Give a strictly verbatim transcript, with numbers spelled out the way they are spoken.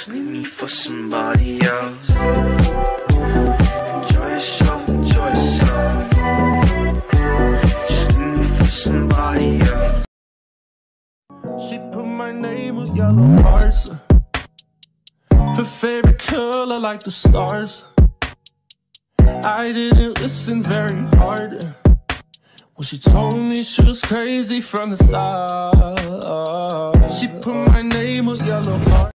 Just leave me for somebody else. Enjoy yourself, enjoy yourself. Just leave me for somebody else. She put my name with yellow hearts. Her favorite color like the stars. I didn't listen very hard when she told me she was crazy from the start. She put my name with yellow hearts.